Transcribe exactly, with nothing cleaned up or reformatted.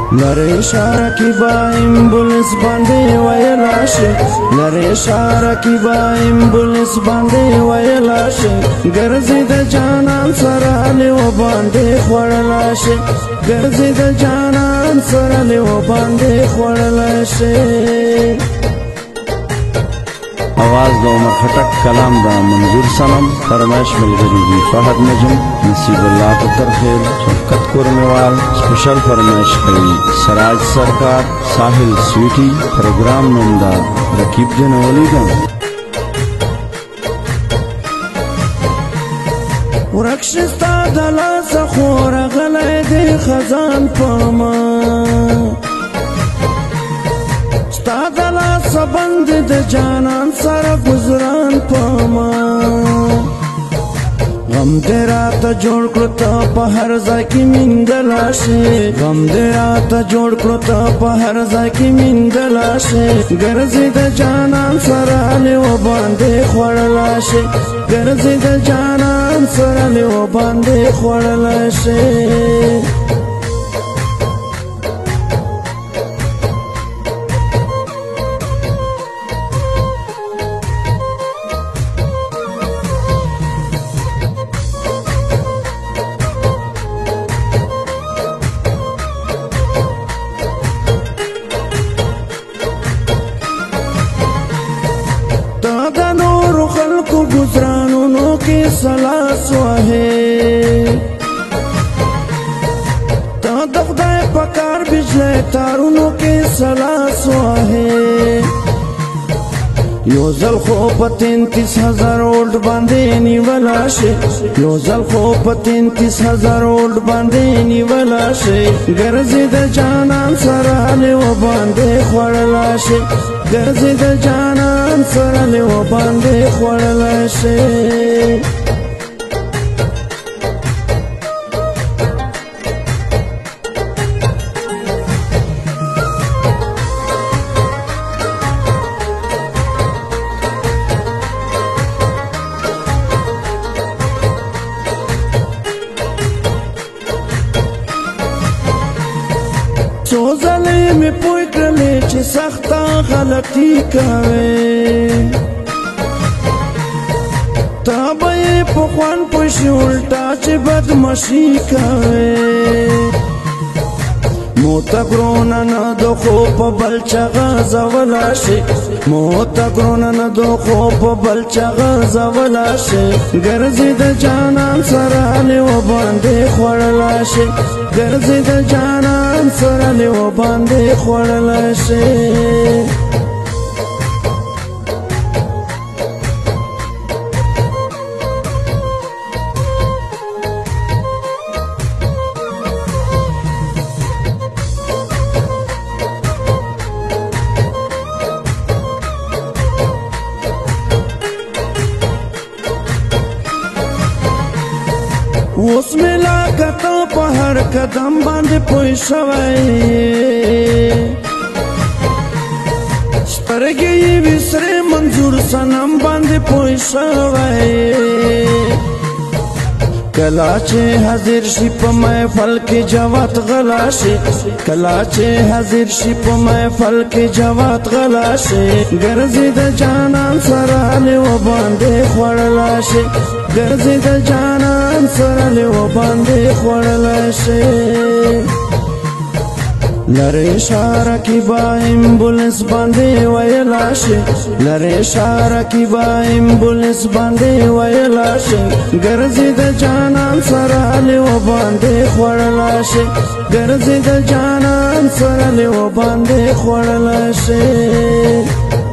لره اشاره کی با ایمبولنس باندې ویلا شي لره اشاره کی با ایمبولنس باندې ویلا شي ګرځي د جانان سره له باندې خړلا شي ګرځي د جانان سره له باندې خړلا شي آواز دا عمر خٹک کلام دا منظور سنم فرمائش ملگری دی فہد نجم نصیب اللہ پتر خیل شفقت کورمیوال سپیشل فرمائش کری سراج سرکار ساحل سویٹی پروگرام نمدہ رکیب جنولی گم ورکشستا دلا سخور غلی دی خزان پاما ستا دلا سبند د جانان سره گزران پاما غم دې راته جوړ کړو ته په هر ځای کې میندلا شي غم دې راته جوړ کړو ته په هر ځای کې میندلا شي ګرځي د جانان سره له باندې خړلا شي ګرځي د جانان سره له باندې خړلا شي خلقو گزرانونو کی سلاس وحی تا دخدای پکار بجلے تارونو کی سلاس وحی یو زل خو پتین تیس ہزار اولڈ باندے نیولا شے یو زل خو پتین تیس ہزار اولڈ باندے نیولا شے گرزی دا جانان سرانے و باندے خوڑلا شے گرزی دا جانان سرانے و باندے خوڑلا شے سوزلے میں پوئی کرلے چھ سختا غلطی کاوے تابعی پخوان پوشی الٹا چھ بدمشی کاوے موتا گرونا ندو خوب بلچا غازا ولا شے موتا گرونا ندو خوب بلچا غازا ولا شے گرزی دا جانان سرانے و باندے خوڑلا شے گرزی دا جانان سرانے و باندے خوڑلا شے اس ملا کتا پہر قدم باندھ پوئی شوائی سترگی وسرے منظور سنم باندھ پوئی شوائی کلاچے حضر شپ محفل کی جوات غلاشے کلاچے حضر شپ محفل کی جوات غلاشے گرزی دا جانان سرانے و باندے خوڑلاشے گرزی دا جانان سرانے و باندے خوڑلاشے لره اشاره کی با ایمبولنس باندې ویلا شي لره اشاره کی با ایمبولنس باندې ویلا شي ګرځي د جانان سره له باندې خړلا شي ګرځي د جانان سره له باندې خړلا شي